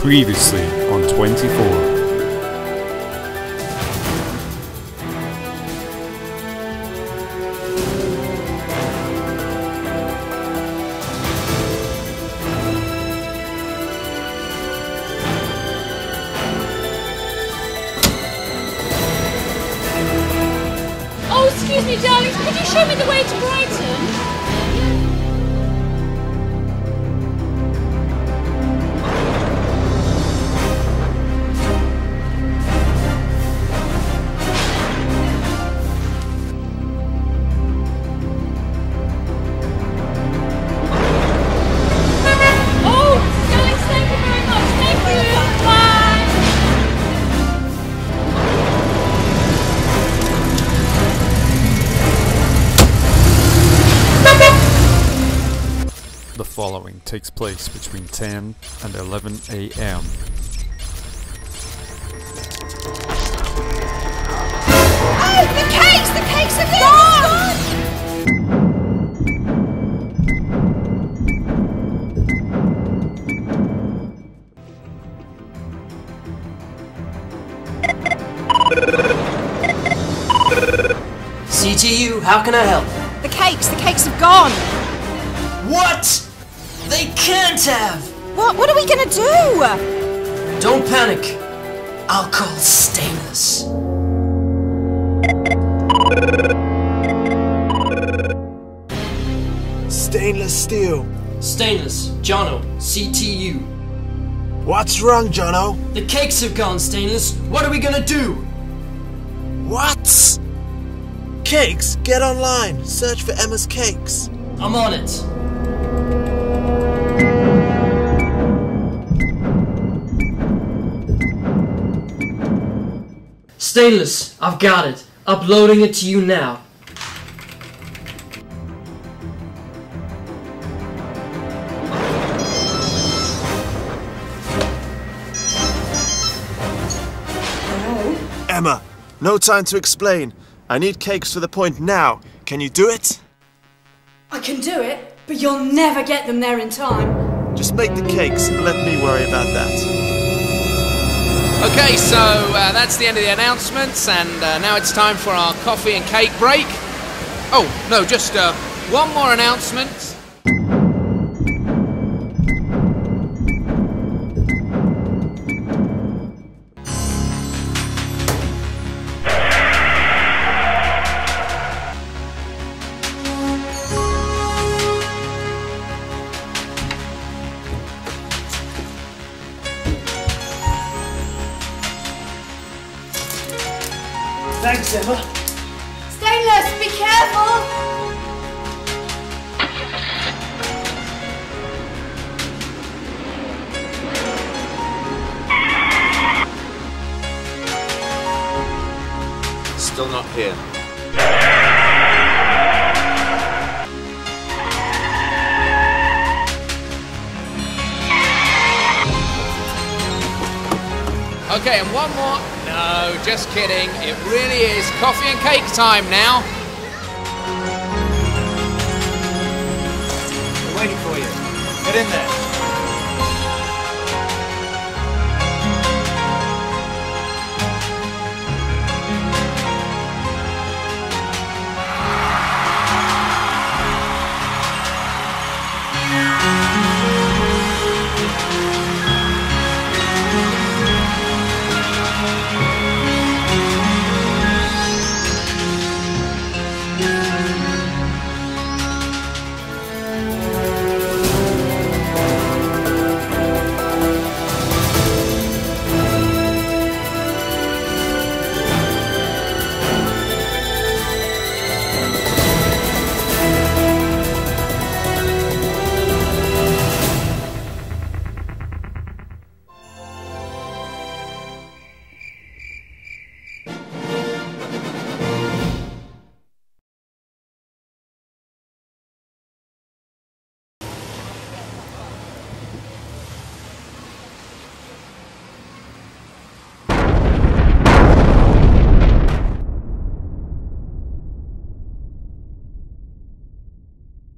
Previously on 24. Oh, excuse me, darlings, could you show me the way to Brighton? The following takes place between 10 and 11 a.m. Oh, the cakes! The cakes are gone! CTU, how can I help? The cakes have gone! What? They can't have! What are we gonna do? Don't panic. I'll call Stainless. Stainless steel. Stainless, Jono, CTU. What's wrong, Jono? The cakes have gone, Stainless. What are we gonna do? What? Cakes? Get online. Search for Emma's Cakes. I'm on it. Stainless, I've got it. Uploading it to you now. Emma, no time to explain. I need cakes to the point now. Can you do it? I can do it, but you'll never get them there in time. Just make the cakes and let me worry about that. Okay, so that's the end of the announcements, and now it's time for our coffee and cake break. Oh, no, just one more announcement. Thanks, Emma. Stainless, be careful! Still not here. Okay, and one more. No, just kidding. It really is coffee and cake time now. We're waiting for you. Get in there.